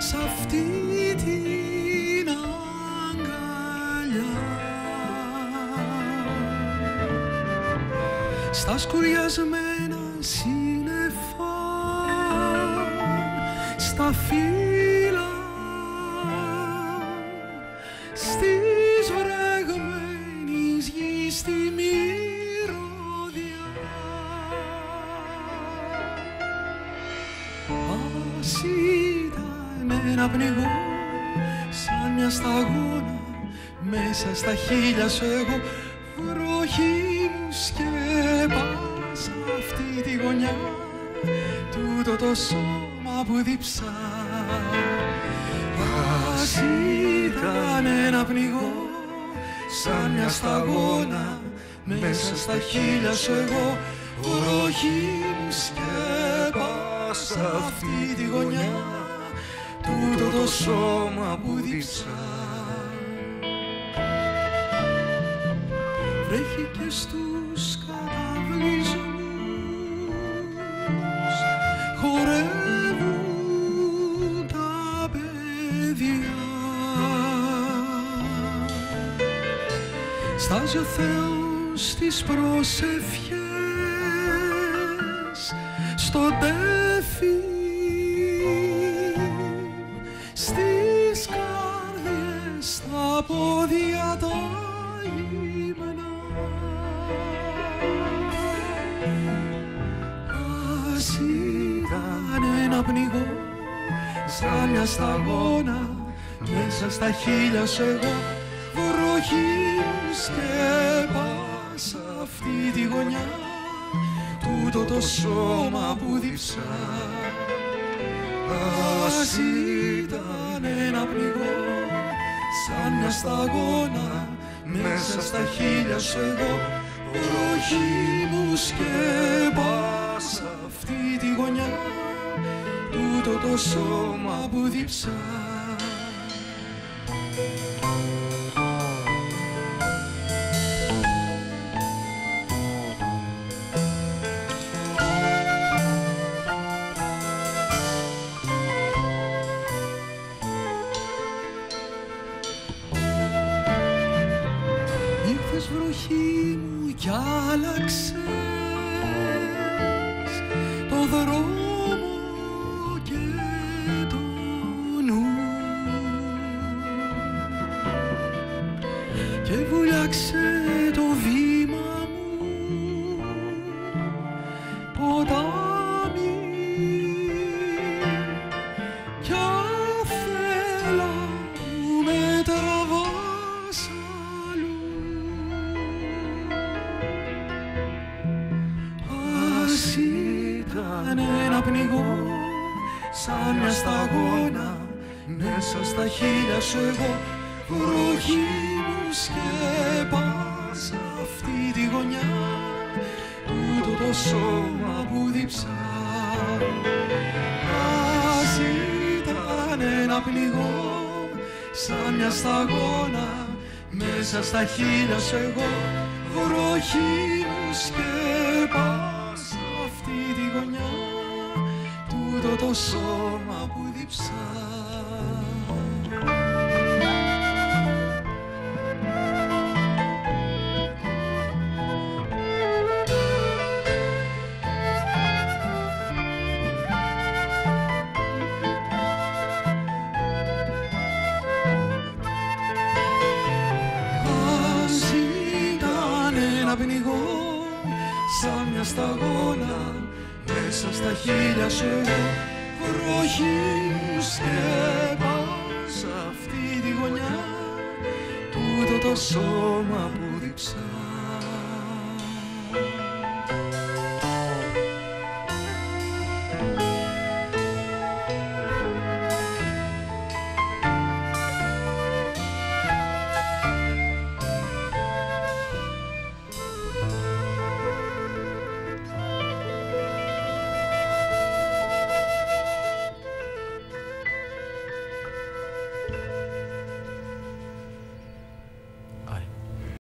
σ' αυτή την αγκαλιά, στα σκουριασμένα σύννεφα, στα φύλλα, στις βρεγμένης γης στη μυρωδιά. Ας ήταν ένα πνιγό σαν μια σταγόνα, μέσα στα χείλια σου εγώ βροχή μου σκέπασα αυτή τη γωνιά, τούτο το σώμα που διψά. Ας ήταν ένα πνιγό σαν μια σταγόνα, μέσα στα χείλια σου εγώ βροχή μου σκέπασα αυτή τη γωνιά, τούτο το σώμα που διψά. Βρέχει και στους καταβλισμούς, χορεύουν τα παιδιά, στάζει ο Θεός τις προσευχές στο τέφι, στις καρδιές, στα πόδια τα γυμνά. Ας ήταν ένα πνιγό σαν μια σταγόνα, μέσα στα χείλια σου εγώ βροχή μου σκέπασα αυτή τη γωνιά, τούτο το σώμα που διψά. Ας ήταν ένα πνιγό σαν μια σταγόνα, μέσα στα χείλια σου εγώ βροχή μου σκέπασα αυτή τη γωνιά, τούτο το σώμα που διψά. Ήρθες βροχή μου κι άλλαξες το δρόμο και το νου και βουλιάξε το βήμα μου ποτάμι κι αφέλα μου με τραβάς αλλού. Ας ήταν ένα πνιγό σαν μια σταγόνα, μέσα στα χείλια σου εγώ βροχή μου σκέπασα αυτή τη γωνιά, τούτο το σώμα που διψά. Ας ήταν ένα πνιγό σαν μια σταγόνα, μέσα στα χείλια σου εγώ βροχή μου σκέπασα αυτή τη γωνιά, τούτο το σώμα που διψά. Πνιγώ σαν μια σταγόνα, μέσα στα χείλια σου εγώ βροχή μου σκέπασα αυτή τη γωνιά, τούτο το σώμα